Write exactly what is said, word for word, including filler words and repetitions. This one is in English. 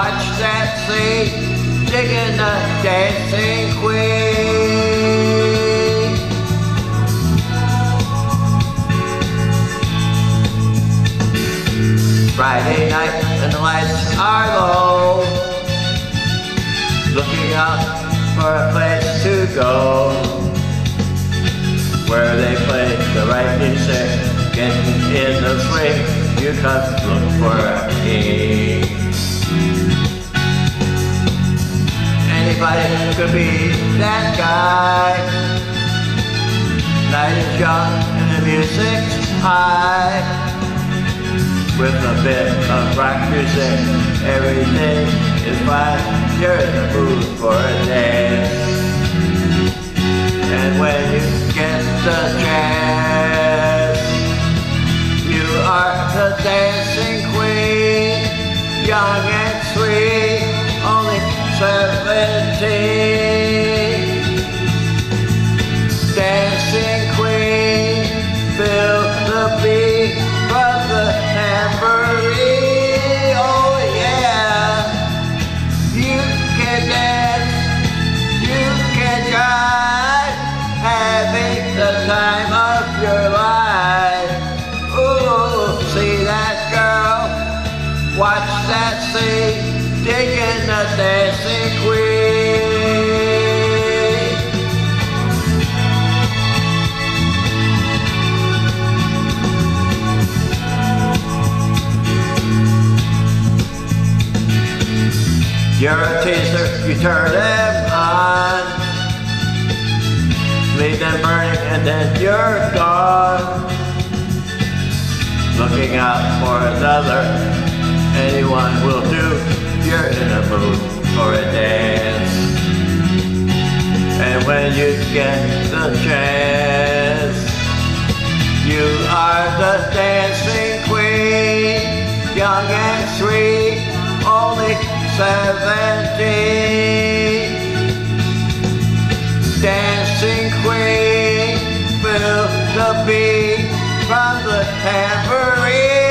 watch that scene, digging the dancing queen. Friday night and the lights are low, looking out for a place to go, where they play the right music, getting in the swing. You come look for a king. Anybody could be that guy. Night is young and the music's high. With a bit of rock music, everything is fine. You're in the mood for a dance. And when you get the chance, you are the dancing queen, young and sweet, only seventeen. Dancing queen, feel the beat from the tambourine. Oh yeah, you can dance, you can jive, having the time of your life. Ooh, see that girl, watch that scene, digging the dancing queen. You're a teaser, you turn them on, leave them burning and then you're gone. Looking out for another, anyone will do. You're in a mood for a dance. And when you get the chance, you are the dancing queen, young and sweet, only seventeen. Dancing queen, feel the beat from the tambourine.